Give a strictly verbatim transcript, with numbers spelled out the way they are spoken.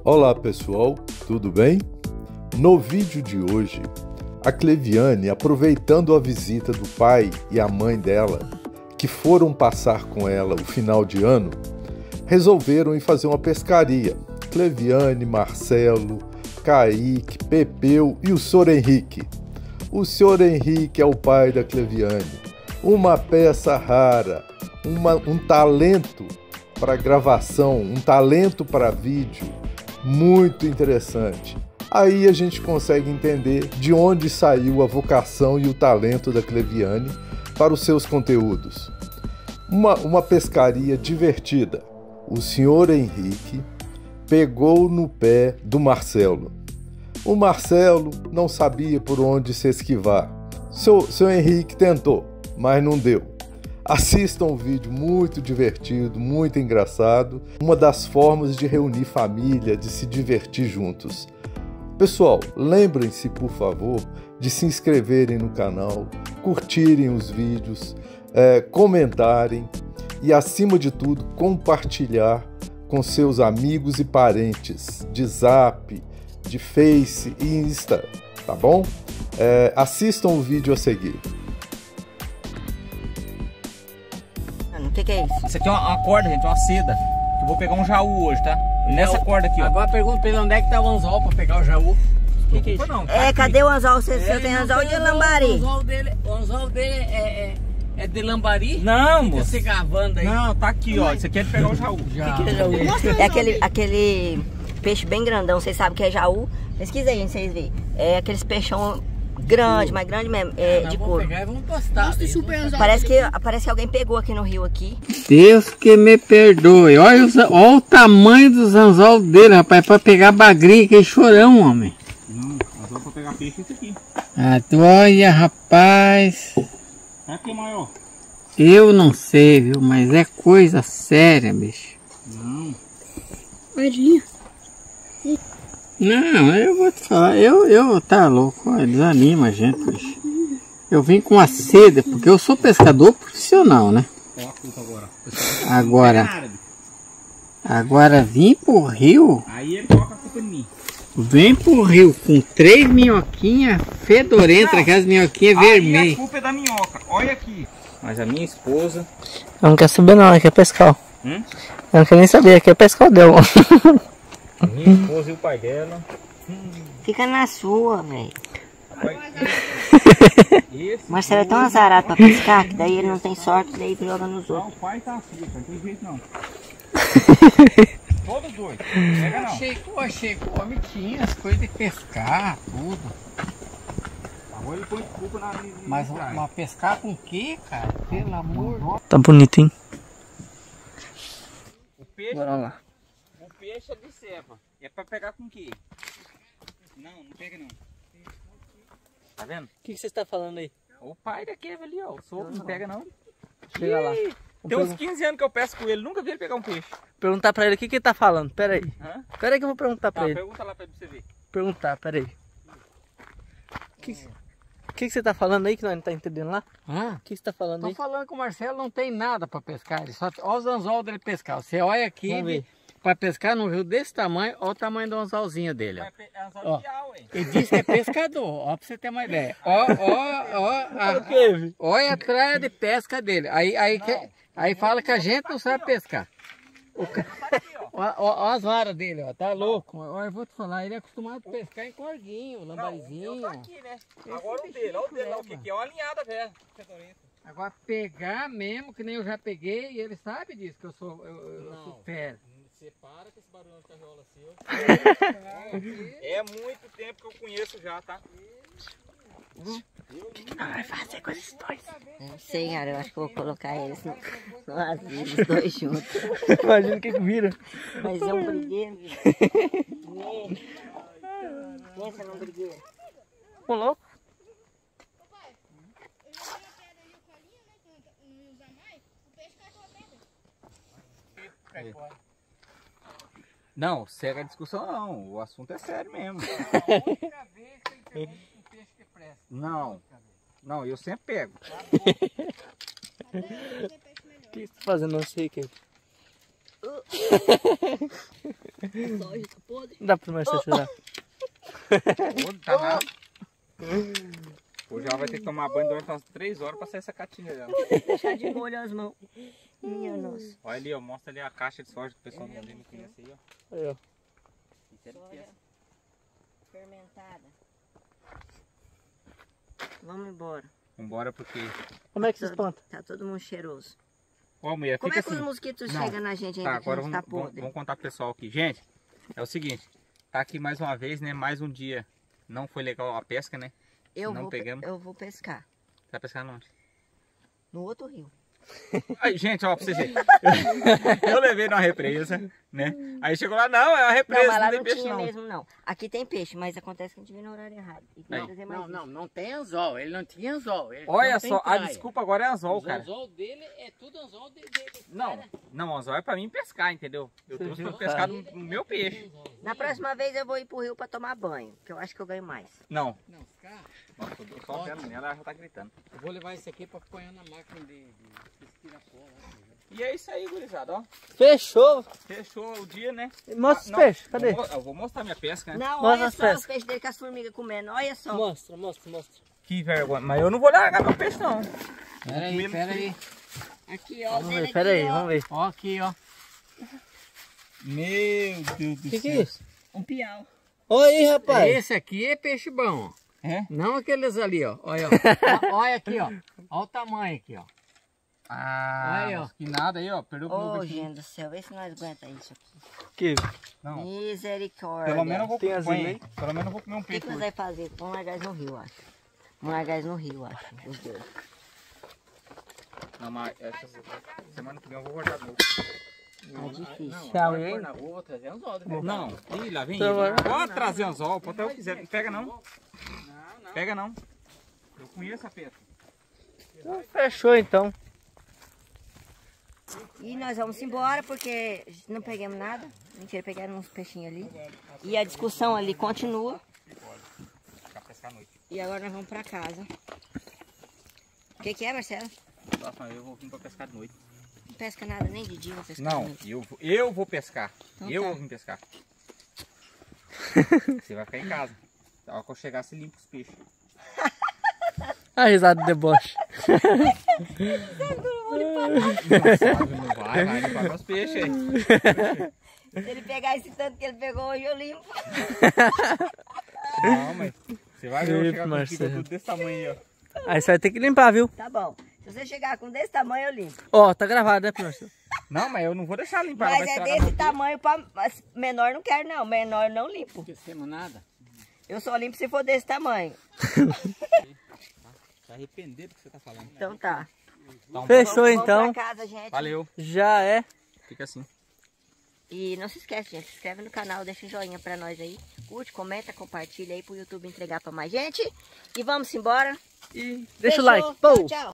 Olá pessoal, tudo bem? No vídeo de hoje, a Cleviane, aproveitando a visita do pai e a mãe dela, que foram passar com ela o final de ano, resolveram ir fazer uma pescaria. Cleviane, Marcelo, Kaique, Pepeu e o senhor Henrique. O senhor Henrique é o pai da Cleviane, uma peça rara, uma, um talento para gravação, um talento para vídeo muito interessante. Aí a gente consegue entender de onde saiu a vocação e o talento da Cleviane para os seus conteúdos. Uma, uma pescaria divertida. O senhor Henrique pegou no pé do Marcelo. O Marcelo não sabia por onde se esquivar. Seu, seu Henrique tentou, mas não deu. Assistam um vídeo muito divertido, muito engraçado. Uma das formas de reunir família, de se divertir juntos. Pessoal, lembrem-se, por favor, de se inscreverem no canal, curtirem os vídeos, é, comentarem e, acima de tudo, compartilhar com seus amigos e parentes de Zap, de Face e Insta, tá bom? É, assistam o vídeo a seguir. O que, que é isso? Isso aqui é uma, uma corda, gente, uma seda. Que eu vou pegar um jaú hoje, tá? Nessa corda aqui, ó. Agora pergunta pra ele onde é que tá o anzol pra pegar o jaú. O que, que é isso? Não, tá É, aqui. cadê o anzol? Você, você tem anzol de lambari? O anzol dele, o anzol dele é, é, é de lambari? Não, Fica moço. se gravando aí. Não, tá aqui, ó. Isso aqui é de pegar o jaú. Já. O que, que é jaú? É aquele, aquele peixe bem grandão. Vocês sabem que é jaú? Pesquisa aí, vocês verem. É aqueles peixão grande, mais grande mesmo, é, Nós de vamos couro. pegar e vamos tostar. Parece que, parece que alguém pegou aqui no rio aqui. Deus que me perdoe. Olha, os, olha o tamanho dos anzol dele, rapaz. Pra pegar bagrinha, que chorão, homem. Não, anzol pra pegar peixe é esse aqui. Ah, tu olha, rapaz. É aqui, maior. Eu não sei, viu? Mas é coisa séria, bicho. Não. Guardinha. Não, eu vou te falar, eu, eu, tá louco, olha, desanima a gente, bicho. Eu vim com a seda, porque eu sou pescador profissional, né? Ó a culpa agora. Agora, agora vim pro rio, Aí ele coloca a culpa em mim. vem pro rio com três minhoquinhas fedorentas, aquelas minhoquinhas Aí a vermelhas. culpa é da minhoca. Olha aqui. Mas a minha esposa... Eu não quero saber não, ela quer pescar. Hum? Eu não quero nem saber, ela quer pescar o dela. A minha esposa e o pai dela... Fica na sua, velho. Esse Marcelo é tão azarado pra pescar que daí ele não tem sorte, daí joga nos Não, outros. o pai tá assim, não tem jeito não. Todos dois. Pega não. Achei, eu achei que o homem tinha as coisas de pescar, tudo. Agora ele põe culpa na minha. Mas, mas pescar com o quê, cara? Pelo amor. Tá bonito, hein? O peixe, Bora lá. o peixe é de ceva. É pra pegar com o quê? Não, não pega não. Tá vendo? O que, que você está falando aí? O pai da Kevin ali, ó. O sogro não pega não. Chega lá. Ih, Vou Tem uns pergun- quinze anos que eu pesco com ele, nunca vi ele pegar um peixe. Perguntar pra ele o que, que ele tá falando. Pera aí. Hã? Pera aí que eu vou perguntar pra Tá, ele. pergunta lá pra você ver. Perguntar, pera aí. O que, que, que você tá falando aí que nós não tá entendendo lá? Hã? O que você tá falando Tô aí? falando que o Marcelo não tem nada pra pescar. Ele só... Olha os anzol dele pescar. Você olha aqui, Vamos ver. pra pescar num rio desse tamanho, olha o tamanho do anzolzinho dele. Ó. Vai pe- é anzol Ó. de piau, hein? Ele disse que é pescador, ó, pra você ter uma ideia. Ó, ó, ó, a- Kevin. olha a praia de pesca dele. Aí, aí, que- aí fala que a gente não sabe pescar. O ca- ó, ó, ó as varas dele, ó, tá louco. Ó, eu vou te falar, ele é acostumado a pescar em cordinho, Não, lambarizinho. eu tô aqui, né? Agora o dele, olha o dele, olha o que que é, uma alinhada velha. Agora pegar mesmo, que nem eu já peguei, e ele sabe disso, que eu sou, eu, eu sou fera. Você para com esse barulho de carriola seu. É muito tempo que eu conheço já, tá? Vai fazer com esses dois. Eu não sei, cara. Eu acho que eu vou colocar eles no, no asilo, os dois juntos. Imagina o que que vira. Mas é um brigueiro. Vem. Pensa num brigueiro. Ô, louco. Não, séria a discussão não, o assunto é sério mesmo. Não, não, eu sempre pego. O que você tá fazendo? Não sei, Kevin. A soja tá podre. Dá pro Marcelo tirar. Pô, tá nada. Hoje ela vai ter que tomar banho durante umas três horas pra sair essa catinha dela. Deixar de molho as mãos. Minha nossa. Olha ali, ó. Mostra ali a caixa de soja que o pessoal não não conhece aí, ó. Aí, ó. Isso é de Soja peça. fermentada. Vamos embora. Vambora porque... Como é que se espanta? Tá todo mundo cheiroso. Ó, mulher, Como fica é que assim. os mosquitos Não. chegam na gente ainda Tá, que agora a gente vamos, tá vamos, podre? vamos contar pro pessoal aqui. Gente, é o seguinte. Tá aqui mais uma vez, né? Mais um dia. Não foi legal a pesca, né? Eu, não vou, pe- pegamos. eu vou pescar. Você vai pescar onde? No outro rio. Aí, gente, ó, pra vocês verem. Eu levei numa represa, né? Aí chegou lá, não, é uma Não, represa, mas não, lá tem não peixe tinha não. mesmo, não. Aqui tem peixe, mas acontece que a gente veio no horário errado. E que Aí. vai trazer mais Não, não, isso. não tem anzol. Ele não tinha anzol. Ele Olha não tem só, a praia. desculpa agora é anzol, O cara. anzol dele é tudo anzol de- dele. Não, não, anzol é pra mim pescar, entendeu? Eu trouxe pra pescar no, no meu peixe. Na próxima vez eu vou ir pro rio pra tomar banho, que eu acho que eu ganho mais. Não. Não, cara, Nossa, eu tô só vendo nela, ela já tá gritando. eu vou levar esse aqui pra pôr na máquina de, de espirapó. E é isso aí, gurizada, ó. Fechou. Fechou o dia, né? Mostra os Não, peixes, cadê? vou mo- Eu vou mostrar minha pesca, né? Não, Mostra olha as só pescas. os peixes dele com as formigas comendo, olha só. Mostra, mostra, mostra. Que vergonha. Mas eu não vou largar meu peixe, não. Pera aí, pera aí. Aqui, ó. Vamos dele ver, aqui, pera aí, ó. vamos ver. Ó aqui, ó. Meu Deus do O que, que é céu. isso? Um piau. Olha aí, rapaz. Esse aqui é peixe bom, ó. É? Não aqueles ali, ó. Olha, ó. Ó, olha aqui, ó. Olha o tamanho aqui, ó. Ah, Aí, ó. mas que nada aí, ó. Perdeu pro meu Ô, peixinho. gente do céu, vê se nós aguenta isso aqui. Que? Não. Misericórdia. Pelo menos eu vou Tem comer. asinho aí? Pelo menos eu vou comer um O que, peixe. que nós hoje. vamos fazer? Vamos largar eles no rio, acho. Vamos largar eles no rio, acho. Os dois. Não, mas essa semana que vem eu vou voltar de novo. Tá difícil. Tchau, Agora hein? pôr na rua, vou trazer anzol. de verdade. Não, ih, lá vem Então, ele. vai. Pode trazer anzol, pode até eu quiser. Não pega não. Não, não. Pega não. Eu conheço a pesca. Então, fechou então. E nós vamos embora porque não pegamos nada. Mentira, pegaram uns peixinhos ali. E a discussão ali continua. Ficar pescar à noite. E agora nós vamos pra casa. O que, que é, Marcelo? Próxima vez eu vou vir pra pescar de noite. Não pesca nada nem de dia, não pesca de Não, noite. eu, vou- eu vou pescar. Então eu tá. vou vir pescar. Você vai ficar em casa. A hora que eu chegar, você limpa os peixes. A risada de deboche. Não vai, vai limpar meus peixes aí. Se ele pegar esse tanto que ele pegou hoje, eu limpo. Não, mas você vai ver eu Eita, chegar com Marcelo. tudo desse tamanho aí, ó. Aí você vai ter que limpar, viu? Tá bom. Se você chegar com desse tamanho, eu limpo. Ó, tá gravado, né, Marcelo? Não, mas eu não vou deixar limpar. ela Mas vai é estragar desse meu tamanho, pra... mas menor não quero não. Menor não limpo. Não esquecemos nada. Eu só limpo se for desse tamanho. peixe. Vai arrepender do que você tá falando. Então tá. Então, Fechou Vamos então. pra casa, gente. valeu. Já é. Fica assim. E não se esquece, gente. Se inscreve no canal, deixa um joinha pra nós aí. Curte, comenta, compartilha aí pro YouTube entregar pra mais gente. E vamos embora. E deixa Fechou. o like. Pou! Tchau, tchau.